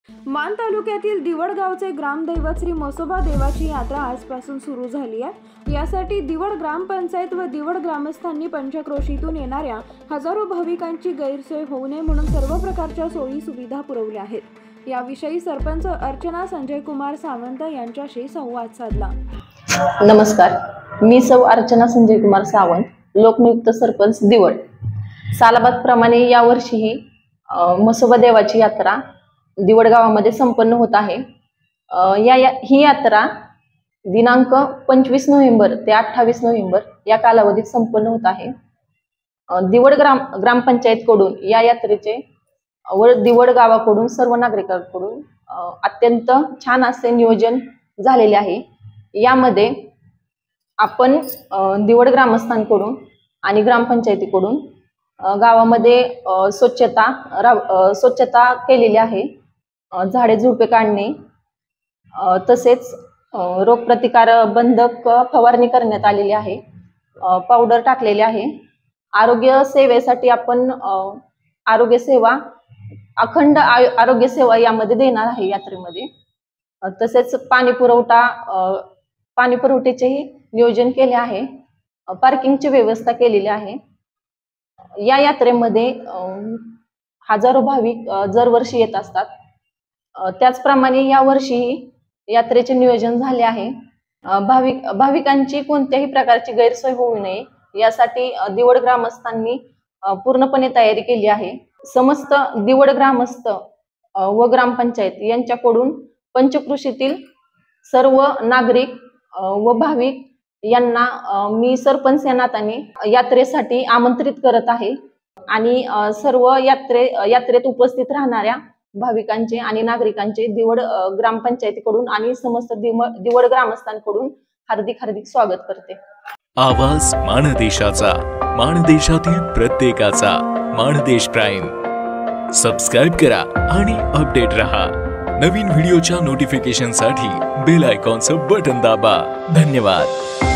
मान तालुक्यातील दिवड गावचे ग्रामदैवत श्री म्हसोबा देवाची यात्रा आजपासून सुरू झाली आहे। यासाठी दिवड ग्रामपंचायत व दिवड ग्रामस्थांनी पंचक्रोशीतून येणाऱ्या हजारो भाविकांची गैरसोय होऊ नये म्हणून सर्व प्रकारच्या सोयी सुविधा पुरवल्या आहेत। याविषयी सरपंच अर्चना संजय कुमार सावंत यांच्याशी संवाद साधला। नमस्कार, मी सौ अर्चना संजय कुमार सावंत, लोकनियुक्त सरपंच दिवड। सालाबाद प्रमाणे यावर्षीही म्हसोबा देवाची यात्रा दिवड गावामध्ये संपन्न होत आहे। ही यात्रा दिनांक 25 नोव्हेंबर ते 28 नोव्हेंबर या कालावधीत संपन्न होत आहे। दिवड ग्रामपंचायतकडून या यात्रेचे व दिवड गावाकडून सर्व नागरिकांकडून अत्यंत छान असे नियोजन झालेले आहे। यामध्ये आपण दिवड ग्रामस्थांकडून आणि ग्रामपंचायतीकडून गावामध्ये स्वच्छता केलेली आहे। झाडे झुडपे काढणे, तसेच रोगप्रतिकार बंधक फवारणी करण्यात आलेली आहे। पावडर टाकलेले आहे। आरोग्य सेवेसाठी आपण आरोग्य सेवा अखंड आरोग्य सेवा यामध्ये देणार आहे यात्रेमध्ये। तसेच पाणी पुरवठ्याचेही नियोजन केले आहे। पार्किंगची व्यवस्था केलेली आहे। या यात्रेमध्ये हजारो भाविक दरवर्षी येत असतात। त्याचप्रमाणे यावर्षी यात्रेचे नियोजन झाले आहे। भाविकांची कोणत्याही प्रकारची गैरसोय होऊ नये यासाठी दिवड ग्रामस्थांनी पूर्णपणे तयारी केली आहे। समस्त दिवड ग्रामस्थ व ग्रामपंचायत यांच्याकडून पंचक्रोशीतील सर्व नागरिक व भाविक यांना मी सरपंच या नात्याने यात्रेसाठी आमंत्रित करत आहे आणि सर्व यात्रेत उपस्थित राहणाऱ्या भाविकांचे आणि नागरिकांचे दिवड ग्रामपंचायतीकडून आणि समस्त दिवड ग्रामस्थांकडून हार्दिक स्वागत करते। आवाज माणदेशाचा, माणदेशातील प्रत्येकाचा, माणदेश प्राईम। सबस्क्राइब करा आणि अपडेट रहा। नवीन व्हिडिओच्या नोटिफिकेशनसाठी बेल आयकॉनचं बटन दाबा। धन्यवाद।